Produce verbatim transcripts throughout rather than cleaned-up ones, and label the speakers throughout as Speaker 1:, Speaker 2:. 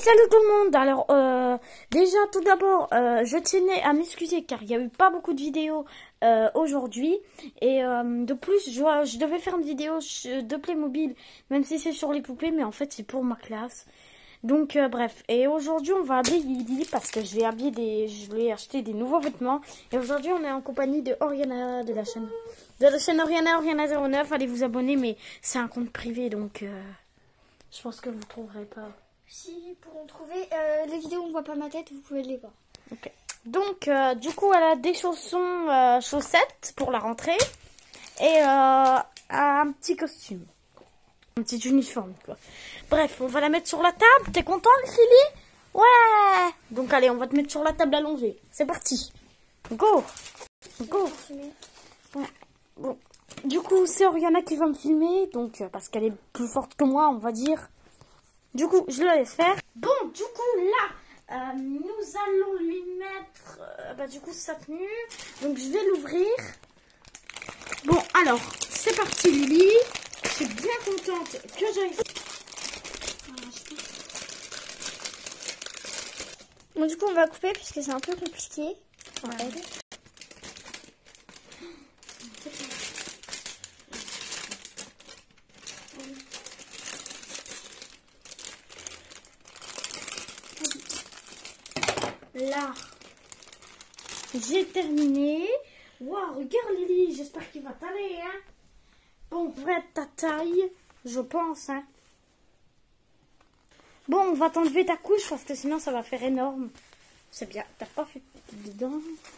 Speaker 1: salut tout le monde. Alors euh, déjà tout d'abord euh, je tenais à m'excuser car il n'y a eu pas beaucoup de vidéos euh, aujourd'hui et euh, de plus je, je devais faire une vidéo de Playmobil même si c'est sur les poupées, mais en fait c'est pour ma classe. Donc euh, bref, et aujourd'hui on va habiller Lily parce que je vais habiller des, je vais acheter des nouveaux vêtements. Et aujourd'hui on est en compagnie de Oriana de la chaîne, de la chaîne Oriana Oriana zéro neuf. Allez vous abonner, mais c'est un compte privé donc euh, je pense que vous trouverez pas.
Speaker 2: Si pour en trouver euh, les vidéos où on voit pas ma tête, vous pouvez les voir.
Speaker 1: Ok. Donc euh, du coup elle a des chaussons, euh, chaussettes pour la rentrée et euh, un petit costume. Un petit uniforme quoi. Bref, on va la mettre sur la table. T'es content Lily? Ouais. Donc allez, on va te mettre sur la table allongée. C'est parti. Go. Go. Ouais. Bon. Du coup, c'est Oriana qui va me filmer. Donc, euh, parce qu'elle est plus forte que moi, on va dire. Du coup, je la laisse faire. Bon, du coup, là, euh, nous allons lui mettre... Euh, bah, du coup, sa tenue. Donc, je vais l'ouvrir. Bon, alors, c'est parti Lily. Je suis bien contente que j'aille...
Speaker 2: Bon, du coup, on va couper puisque c'est un peu compliqué. Ouais.
Speaker 1: Là, j'ai terminé. Waouh, regarde Lily, j'espère qu'il va t'aller, hein. Bon, vrai ta taille, je pense, hein. Bon, on va t'enlever ta couche parce que sinon ça va faire énorme. C'est bien, t'as pas fait dedans.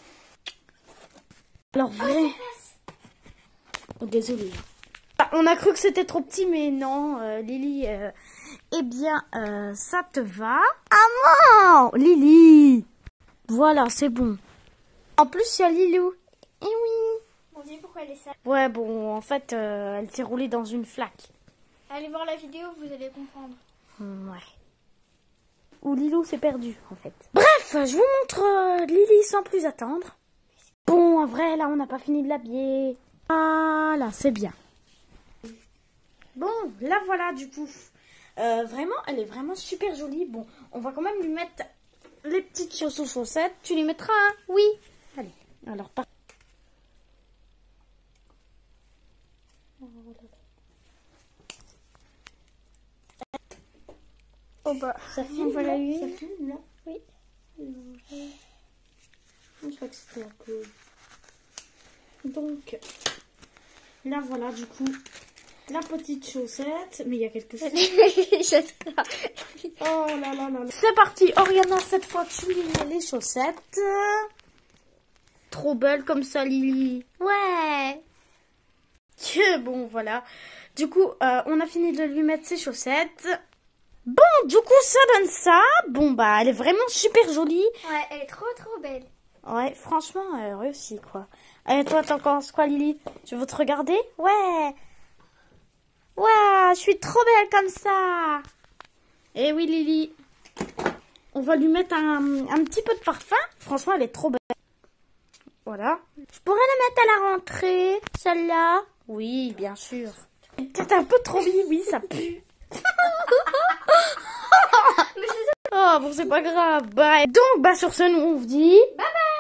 Speaker 1: Alors, vrai. Oh, désolée. Ah, on a cru que c'était trop petit, mais non, euh, Lily. Euh, eh bien, euh, ça te va. Ah non, Lily. Voilà, c'est bon. En plus, il y a Lilou. Eh oui.
Speaker 2: On dit pourquoi elle est sale.
Speaker 1: Ouais, bon, en fait, euh, elle s'est roulée dans une flaque.
Speaker 2: Allez voir la vidéo, vous allez comprendre.
Speaker 1: Ouais. Ou Lilou s'est perdu, en fait. Bref, je vous montre euh, Lily sans plus attendre. Bon, en vrai, là, on n'a pas fini de l'habiller. Voilà, c'est bien. Bon, là, voilà, du coup. Euh, vraiment, elle est vraiment super jolie. Bon, on va quand même lui mettre les petites chaussons chaussettes. Tu les mettras, hein? Oui. Allez, alors, par...
Speaker 2: Oh bah,
Speaker 1: ça filme,
Speaker 2: voilà
Speaker 1: là,
Speaker 2: une.
Speaker 1: ça filme, là.
Speaker 2: Oui.
Speaker 1: Je crois que c'était un peu... Donc, là, voilà, du coup, la petite chaussette. Mais il y a quelque chose. Oh là là là là. C'est parti, Oriana, cette fois, tu lui mets les chaussettes. Trop belle comme ça, Lily. Ouais. Que bon, voilà. Du coup, euh, on a fini de lui mettre ses chaussettes. Bon, du coup, ça donne ça. Bon, bah, elle est vraiment super jolie.
Speaker 2: Ouais, elle est trop trop belle.
Speaker 1: Ouais, franchement, elle réussit, quoi. Allez, toi, t'en penses quoi, Lily? Tu veux te regarder? Ouais. Ouais, je suis trop belle comme ça. Eh oui, Lily. On va lui mettre un, un petit peu de parfum. Franchement, elle est trop belle. Voilà. Je pourrais la mettre à la rentrée, celle-là. Oui, bien sûr. Peut-être un peu trop vite, oui, ça pue. Oh, bon, c'est pas grave. Bah, donc, bah, sur ce, nous, on vous dit...
Speaker 2: Bye bye.